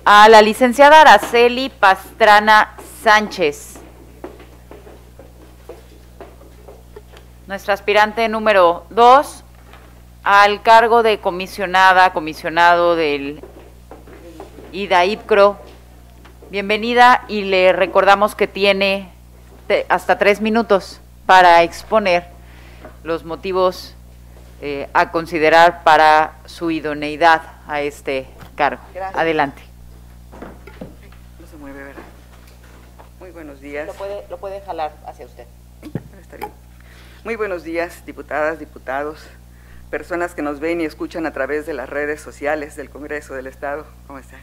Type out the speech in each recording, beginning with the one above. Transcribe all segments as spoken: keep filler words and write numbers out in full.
a la licenciada Araceli Pastrana Sánchez, nuestra aspirante número dos al cargo de comisionada, comisionado del IDAIPCRO. Bienvenida, y le recordamos que tiene hasta tres minutos para exponer los motivos eh, a considerar para su idoneidad a este cargo. Gracias. Adelante. No se mueve, ¿verdad? Muy buenos días. Lo puede, lo puede jalar hacia usted. Está bien. Muy buenos días, diputadas, diputados, personas que nos ven y escuchan a través de las redes sociales del Congreso del Estado. ¿Cómo está?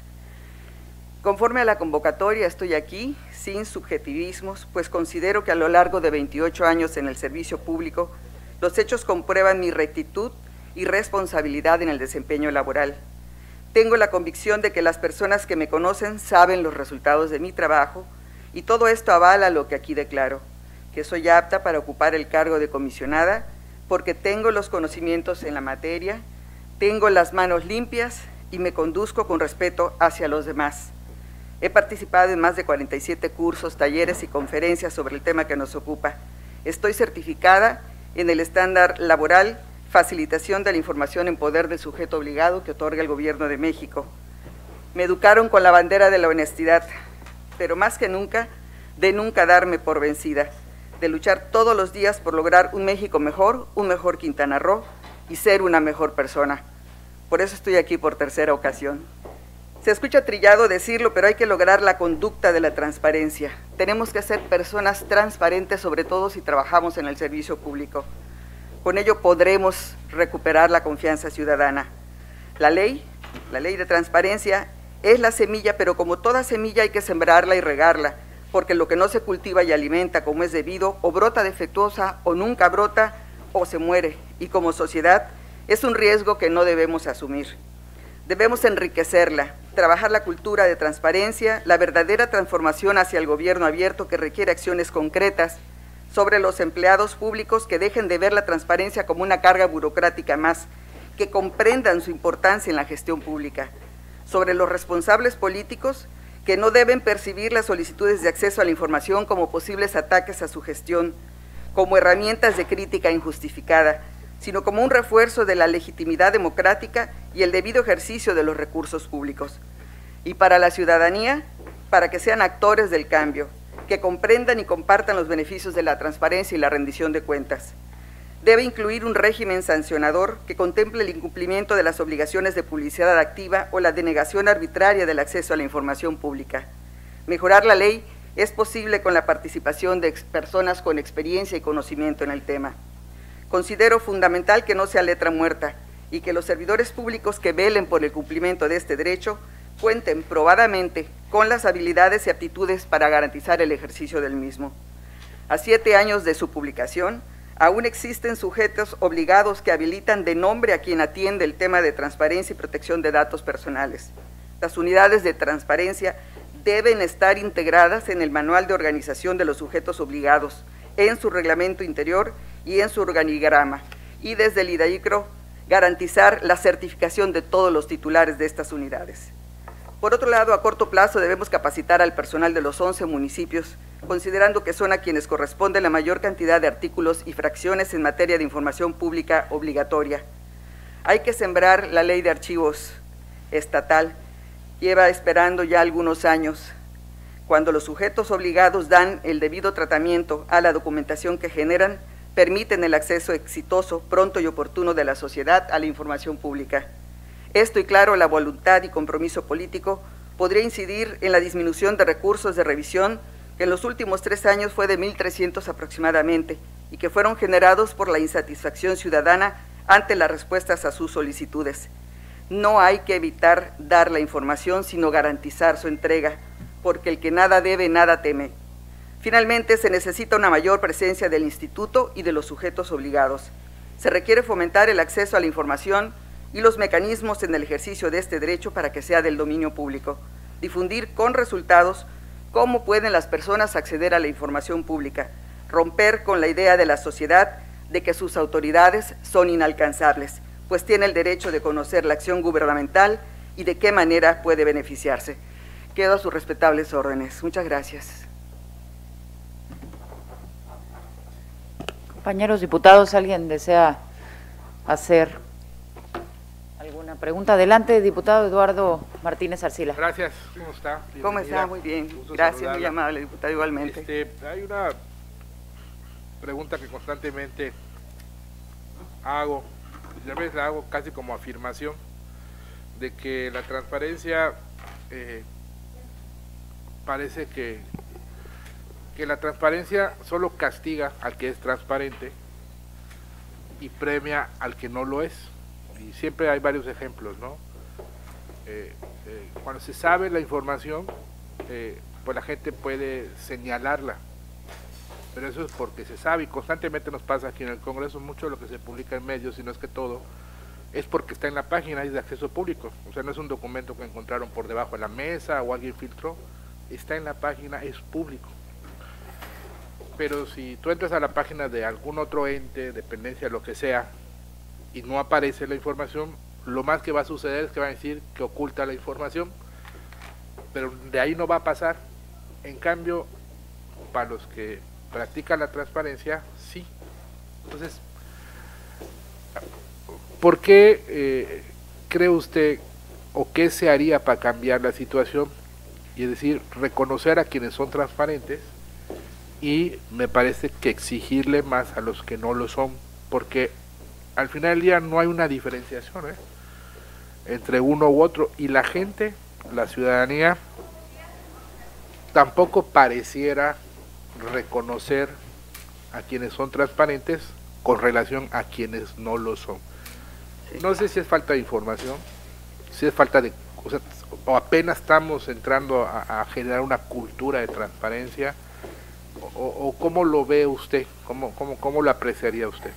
Conforme a la convocatoria, estoy aquí sin subjetivismos, pues considero que a lo largo de veintiocho años en el servicio público, los hechos comprueban mi rectitud y responsabilidad en el desempeño laboral. Tengo la convicción de que las personas que me conocen saben los resultados de mi trabajo, y todo esto avala lo que aquí declaro, que soy apta para ocupar el cargo de comisionada, porque tengo los conocimientos en la materia, tengo las manos limpias y me conduzco con respeto hacia los demás. He participado en más de cuarenta y siete cursos, talleres y conferencias sobre el tema que nos ocupa. Estoy certificada en el estándar laboral Facilitación de la Información en Poder del Sujeto Obligado que otorga el Gobierno de México. Me educaron con la bandera de la honestidad, pero más que nunca, de nunca darme por vencida, de luchar todos los días por lograr un México mejor, un mejor Quintana Roo y ser una mejor persona. Por eso estoy aquí por tercera ocasión. Se escucha trillado decirlo, pero hay que lograr la conducta de la transparencia. Tenemos que ser personas transparentes, sobre todo si trabajamos en el servicio público. Con ello podremos recuperar la confianza ciudadana. La ley, la ley de transparencia, es la semilla, pero como toda semilla hay que sembrarla y regarla, porque lo que no se cultiva y alimenta como es debido, o brota defectuosa, o nunca brota, o se muere. Y como sociedad, es un riesgo que no debemos asumir. Debemos enriquecerla, trabajar la cultura de transparencia, la verdadera transformación hacia el gobierno abierto que requiere acciones concretas sobre los empleados públicos que dejen de ver la transparencia como una carga burocrática más, que comprendan su importancia en la gestión pública, sobre los responsables políticos que no deben percibir las solicitudes de acceso a la información como posibles ataques a su gestión, como herramientas de crítica injustificada, sino como un refuerzo de la legitimidad democrática y el debido ejercicio de los recursos públicos. Y para la ciudadanía, para que sean actores del cambio, que comprendan y compartan los beneficios de la transparencia y la rendición de cuentas. Debe incluir un régimen sancionador que contemple el incumplimiento de las obligaciones de publicidad activa o la denegación arbitraria del acceso a la información pública. Mejorar la ley es posible con la participación de personas con experiencia y conocimiento en el tema. Considero fundamental que no sea letra muerta y que los servidores públicos que velen por el cumplimiento de este derecho cuenten probadamente con las habilidades y aptitudes para garantizar el ejercicio del mismo. A siete años de su publicación, aún existen sujetos obligados que habilitan de nombre a quien atiende el tema de transparencia y protección de datos personales. Las unidades de transparencia deben estar integradas en el manual de organización de los sujetos obligados, en su reglamento interior y en su organigrama, y desde el IDAIPCRO garantizar la certificación de todos los titulares de estas unidades. Por otro lado, a corto plazo debemos capacitar al personal de los once municipios, considerando que son a quienes corresponde la mayor cantidad de artículos y fracciones en materia de información pública obligatoria. Hay que sembrar la ley de archivos estatal, lleva esperando ya algunos años. Cuando los sujetos obligados dan el debido tratamiento a la documentación que generan, permiten el acceso exitoso, pronto y oportuno de la sociedad a la información pública. Esto y claro, la voluntad y compromiso político podría incidir en la disminución de recursos de revisión, que en los últimos tres años fue de mil trescientos aproximadamente, y que fueron generados por la insatisfacción ciudadana ante las respuestas a sus solicitudes. No hay que evitar dar la información, sino garantizar su entrega, porque el que nada debe, nada teme. Finalmente, se necesita una mayor presencia del instituto y de los sujetos obligados. Se requiere fomentar el acceso a la información y los mecanismos en el ejercicio de este derecho para que sea del dominio público. Difundir con resultados cómo pueden las personas acceder a la información pública. Romper con la idea de la sociedad de que sus autoridades son inalcanzables, pues tiene el derecho de conocer la acción gubernamental y de qué manera puede beneficiarse. Quedo a sus respetables órdenes. Muchas gracias. Compañeros diputados, ¿alguien desea hacer alguna pregunta? Adelante, diputado Eduardo Martínez Arcila. Gracias, ¿cómo está? ¿Cómo está? Muy bien. Gracias, saludarla. Muy amable, diputado, igualmente. Este, hay una pregunta que constantemente hago, ya ves, la hago casi como afirmación, de que la transparencia eh, parece que, que la transparencia solo castiga al que es transparente y premia al que no lo es. Y siempre hay varios ejemplos, ¿no? Eh, eh, cuando se sabe la información, eh, pues la gente puede señalarla, pero eso es porque se sabe, y constantemente nos pasa aquí en el Congreso, mucho de lo que se publica en medios, si no es que todo, es porque está en la página, es de acceso público, o sea, no es un documento que encontraron por debajo de la mesa o alguien filtró, está en la página, es público. Pero si tú entras a la página de algún otro ente, dependencia, lo que sea, y no aparece la información, lo más que va a suceder es que van a decir que oculta la información, pero de ahí no va a pasar. En cambio, para los que practican la transparencia, sí. Entonces, ¿por qué eh, cree usted o qué se haría para cambiar la situación? Y es decir, reconocer a quienes son transparentes y me parece que exigirle más a los que no lo son, porque al final del día no hay una diferenciación ¿eh? entre uno u otro, y la gente, la ciudadanía, tampoco pareciera reconocer a quienes son transparentes con relación a quienes no lo son. No sé si es falta de información, si es falta de, o sea, o apenas estamos entrando a, a generar una cultura de transparencia, o, o cómo lo ve usted, cómo, cómo, cómo lo apreciaría usted.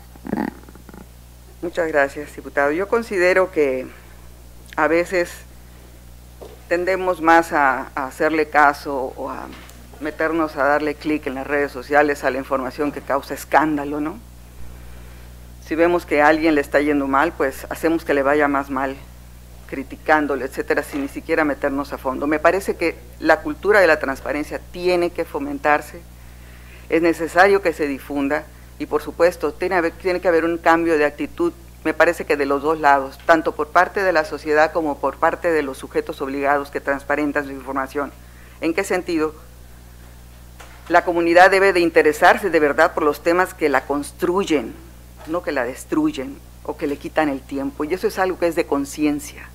Muchas gracias, diputado. Yo considero que a veces tendemos más a, a hacerle caso o a meternos a darle clic en las redes sociales a la información que causa escándalo, ¿no? Si vemos que a alguien le está yendo mal, pues hacemos que le vaya más mal, criticándole, etcétera, sin ni siquiera meternos a fondo. Me parece que la cultura de la transparencia tiene que fomentarse, es necesario que se difunda, y por supuesto tiene, tiene que haber un cambio de actitud, me parece que de los dos lados, tanto por parte de la sociedad como por parte de los sujetos obligados que transparentan su información. ¿En qué sentido? La comunidad debe de interesarse de verdad por los temas que la construyen, no que la destruyen o que le quitan el tiempo, y eso es algo que es de conciencia.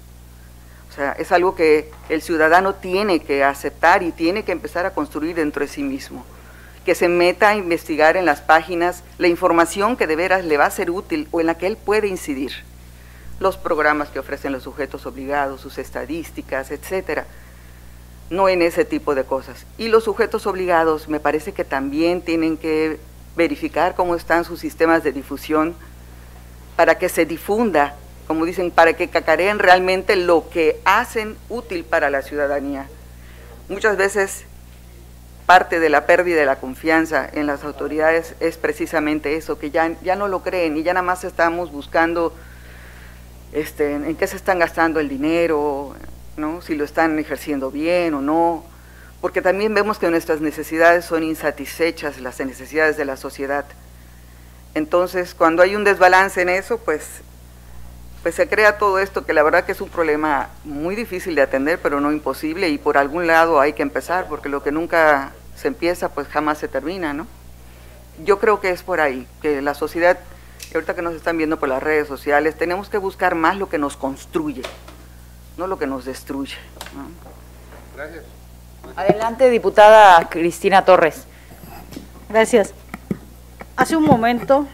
O sea, es algo que el ciudadano tiene que aceptar y tiene que empezar a construir dentro de sí mismo. Que se meta a investigar en las páginas la información que de veras le va a ser útil o en la que él puede incidir. Los programas que ofrecen los sujetos obligados, sus estadísticas, etcétera. No en ese tipo de cosas. Y los sujetos obligados me parece que también tienen que verificar cómo están sus sistemas de difusión para que se difunda, como dicen, para que cacareen realmente lo que hacen útil para la ciudadanía. Muchas veces parte de la pérdida de la confianza en las autoridades es precisamente eso, que ya, ya no lo creen y ya nada más estamos buscando este, en qué se están gastando el dinero, ¿no? Si lo están ejerciendo bien o no, porque también vemos que nuestras necesidades son insatisfechas, las necesidades de la sociedad. Entonces, cuando hay un desbalance en eso, pues, pues se crea todo esto, que la verdad que es un problema muy difícil de atender, pero no imposible, y por algún lado hay que empezar, porque lo que nunca se empieza, pues jamás se termina, ¿no? Yo creo que es por ahí, que la sociedad, ahorita que nos están viendo por las redes sociales, tenemos que buscar más lo que nos construye, no lo que nos destruye, ¿no? Gracias. Adelante, diputada Cristina Torres. Gracias. Hace un momento,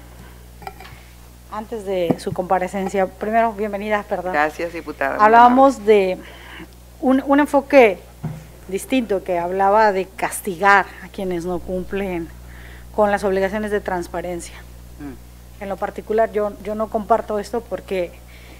antes de su comparecencia, primero, bienvenida, perdón. Gracias, diputada. Hablábamos de un, un enfoque distinto que hablaba de castigar a quienes no cumplen con las obligaciones de transparencia. Mm. En lo particular, yo, yo no comparto esto porque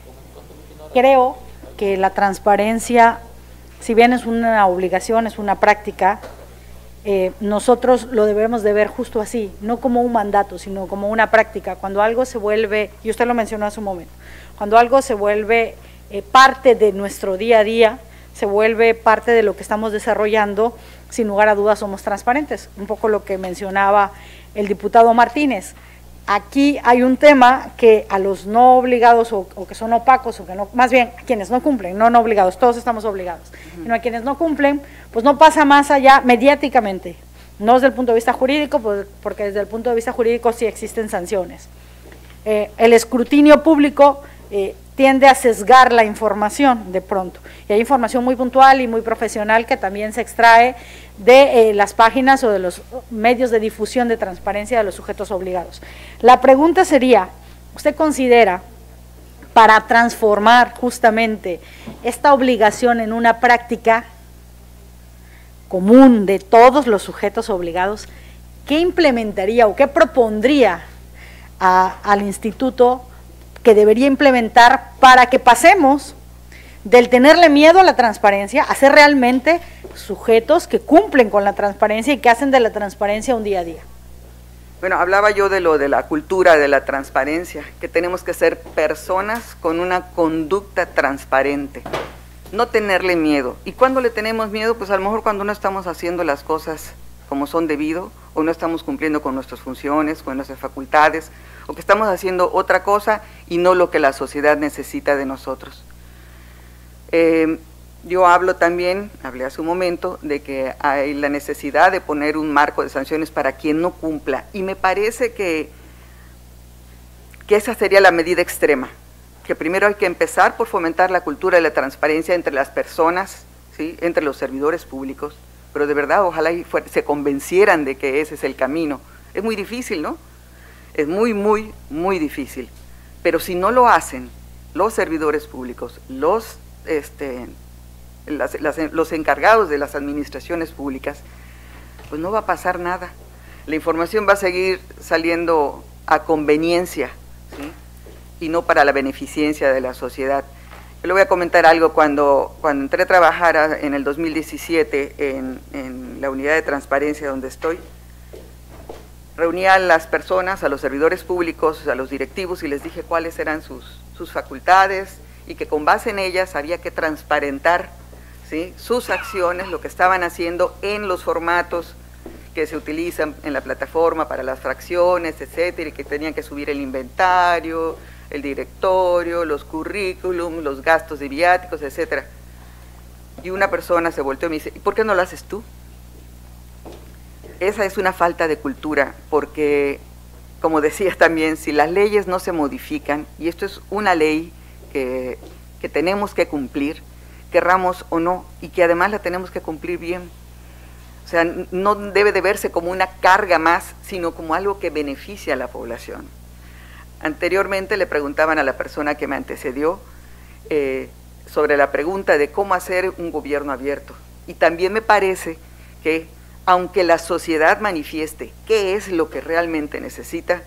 creo que la transparencia, si bien es una obligación, es una práctica, Eh, nosotros lo debemos de ver justo así, no como un mandato, sino como una práctica. Cuando algo se vuelve, y usted lo mencionó hace un momento, cuando algo se vuelve eh, parte de nuestro día a día, se vuelve parte de lo que estamos desarrollando, sin lugar a dudas somos transparentes. Un poco lo que mencionaba el diputado Martínez. Aquí hay un tema que a los no obligados o, o que son opacos, o que no, más bien a quienes no cumplen, no no obligados, todos estamos obligados, uh-huh. sino a quienes no cumplen, pues no pasa más allá mediáticamente, no desde el punto de vista jurídico, pues, porque desde el punto de vista jurídico sí existen sanciones. Eh, el escrutinio público eh, tiende a sesgar la información de pronto, y hay información muy puntual y muy profesional que también se extrae de eh, las páginas o de los medios de difusión de transparencia de los sujetos obligados. La pregunta sería, ¿usted considera, para transformar justamente esta obligación en una práctica común de todos los sujetos obligados, qué implementaría o qué propondría a, al instituto que debería implementar para que pasemos del tenerle miedo a la transparencia a ser realmente sujetos que cumplen con la transparencia y que hacen de la transparencia un día a día? Bueno, hablaba yo de lo de la cultura de la transparencia, que tenemos que ser personas con una conducta transparente, no tenerle miedo. ¿Y cuándo le tenemos miedo? Pues a lo mejor cuando no estamos haciendo las cosas como son debido, o no estamos cumpliendo con nuestras funciones, con nuestras facultades, o que estamos haciendo otra cosa y no lo que la sociedad necesita de nosotros. Eh, yo hablo también, hablé hace un momento, de que hay la necesidad de poner un marco de sanciones para quien no cumpla, y me parece que, que esa sería la medida extrema, que primero hay que empezar por fomentar la cultura de la transparencia entre las personas, ¿sí?, entre los servidores públicos, pero de verdad ojalá y se convencieran de que ese es el camino. Es muy difícil, ¿no? Es muy, muy, muy difícil, pero si no lo hacen los servidores públicos, los, este, las, las, los encargados de las administraciones públicas, pues no va a pasar nada. La información va a seguir saliendo a conveniencia, ¿sí?, y no para la beneficencia de la sociedad. Yo le voy a comentar algo. Cuando, cuando entré a trabajar en el dos mil diecisiete en, en la unidad de transparencia donde estoy, reunía a las personas, a los servidores públicos, a los directivos, y les dije cuáles eran sus, sus facultades, y que con base en ellas había que transparentar, ¿sí?, sus acciones, lo que estaban haciendo en los formatos que se utilizan en la plataforma para las fracciones, etcétera, y que tenían que subir el inventario, el directorio, los currículum, los gastos de viáticos, etcétera. Y una persona se volteó y me dice, ¿y por qué no lo haces tú? Esa es una falta de cultura, porque, como decía también, si las leyes no se modifican, y esto es una ley que, que tenemos que cumplir, querramos o no, y que además la tenemos que cumplir bien. O sea, no debe de verse como una carga más, sino como algo que beneficia a la población. Anteriormente le preguntaban a la persona que me antecedió eh, sobre la pregunta de cómo hacer un gobierno abierto. Y también me parece que, aunque la sociedad manifieste qué es lo que realmente necesita,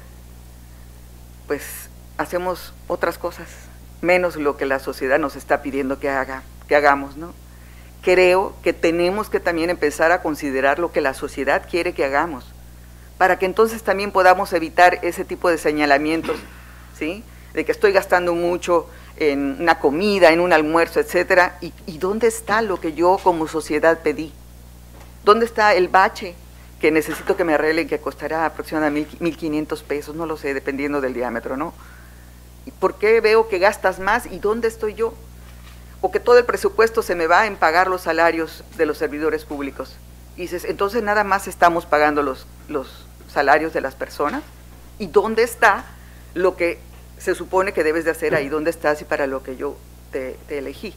pues hacemos otras cosas, menos lo que la sociedad nos está pidiendo que haga, que hagamos, ¿no? Creo que tenemos que también empezar a considerar lo que la sociedad quiere que hagamos, para que entonces también podamos evitar ese tipo de señalamientos, ¿sí?, de que estoy gastando mucho en una comida, en un almuerzo, etcétera, y, y ¿dónde está lo que yo como sociedad pedí? ¿Dónde está el bache que necesito que me arreglen, que costará aproximadamente mil quinientos pesos? No lo sé, dependiendo del diámetro, ¿no? ¿Y por qué veo que gastas más y dónde estoy yo? O que todo el presupuesto se me va en pagar los salarios de los servidores públicos. Y dices, entonces nada más estamos pagando los, los salarios de las personas. ¿Y dónde está lo que se supone que debes de hacer ahí? ¿Dónde estás y para lo que yo te, te elegí?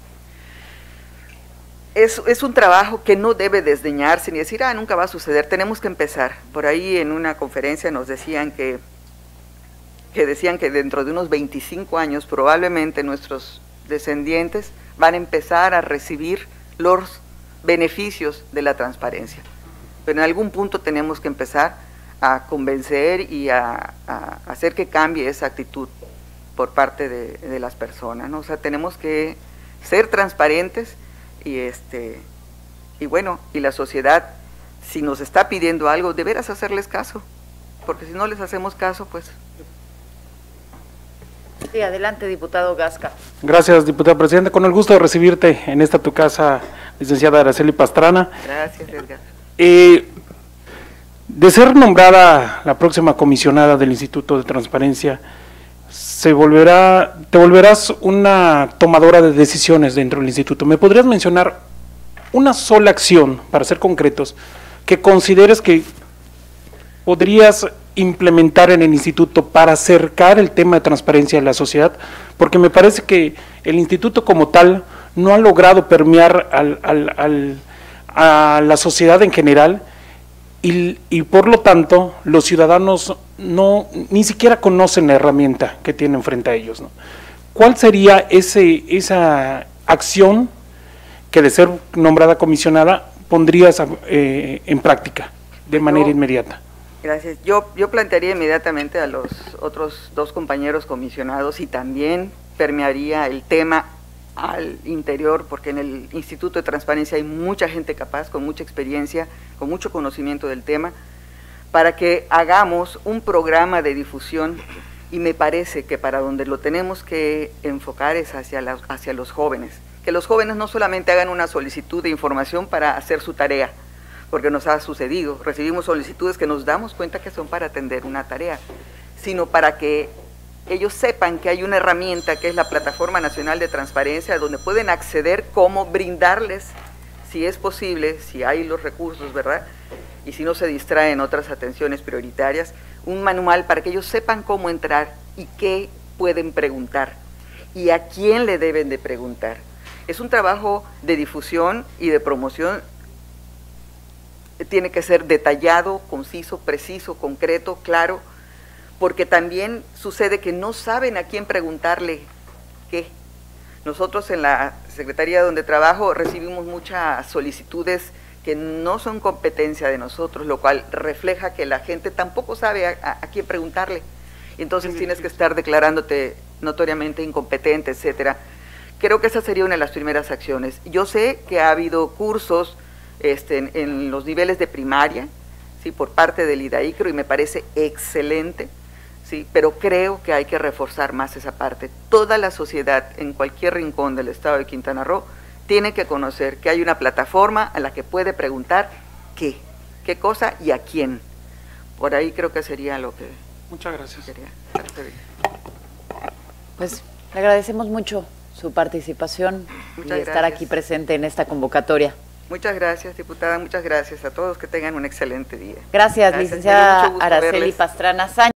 Es, es un trabajo que no debe desdeñarse ni decir, ah, nunca va a suceder. Tenemos que empezar. Por ahí en una conferencia nos decían que, que decían que dentro de unos veinticinco años probablemente nuestros descendientes van a empezar a recibir los beneficios de la transparencia. Pero en algún punto tenemos que empezar a convencer y a, a hacer que cambie esa actitud por parte de, de las personas, ¿no? O sea, tenemos que ser transparentes y, este, y bueno, y la sociedad, si nos está pidiendo algo, de veras hacerles caso, porque si no les hacemos caso, pues Sí, adelante, diputado Gasca. Gracias, diputada presidenta. Con el gusto de recibirte en esta tu casa, licenciada Araceli Pastrana. Gracias, Edgar. Eh, de ser nombrada la próxima comisionada del Instituto de Transparencia, se volverá, te volverás una tomadora de decisiones dentro del instituto. ¿Me podrías mencionar una sola acción, para ser concretos, que consideres que podrías implementar en el instituto para acercar el tema de transparencia a la sociedad? Porque me parece que el instituto como tal no ha logrado permear al, al, al, a la sociedad en general y, y por lo tanto los ciudadanos no ni siquiera conocen la herramienta que tienen frente a ellos, ¿no? ¿Cuál sería ese, esa acción que, de ser nombrada comisionada, pondrías eh, en práctica de manera no. inmediata? Gracias. Yo, yo plantearía inmediatamente a los otros dos compañeros comisionados y también permearía el tema al interior, porque en el Instituto de Transparencia hay mucha gente capaz, con mucha experiencia, con mucho conocimiento del tema, para que hagamos un programa de difusión, y me parece que para donde lo tenemos que enfocar es hacia, la, hacia los jóvenes, que los jóvenes no solamente hagan una solicitud de información para hacer su tarea, porque nos ha sucedido, recibimos solicitudes que nos damos cuenta que son para atender una tarea, sino para que ellos sepan que hay una herramienta que es la Plataforma Nacional de Transparencia, donde pueden acceder, cómo brindarles, si es posible, si hay los recursos, ¿verdad?, y si no se distraen otras atenciones prioritarias, un manual para que ellos sepan cómo entrar y qué pueden preguntar y a quién le deben de preguntar. Es un trabajo de difusión y de promoción. Tiene que ser detallado, conciso, preciso, concreto, claro, porque también sucede que no saben a quién preguntarle qué. Nosotros en la Secretaría donde trabajo recibimos muchas solicitudes que no son competencia de nosotros, lo cual refleja que la gente tampoco sabe a, a, a quién preguntarle. Y entonces sí, tienes sí. que estar declarándote notoriamente incompetente, etcétera. Creo que esa sería una de las primeras acciones. Yo sé que ha habido cursos Este, en, en los niveles de primaria, ¿sí?, por parte del IDAICRO, y me parece excelente, ¿sí?, pero creo que hay que reforzar más esa parte. Toda la sociedad en cualquier rincón del estado de Quintana Roo tiene que conocer que hay una plataforma a la que puede preguntar qué, qué cosa y a quién. Por ahí creo que sería lo que... Muchas gracias. Quería. Pues le agradecemos mucho su participación Muchas y estar gracias. aquí presente en esta convocatoria. Muchas gracias, diputada, muchas gracias a todos, que tengan un excelente día. Gracias, gracias. licenciada Araceli Pastrana Sánchez.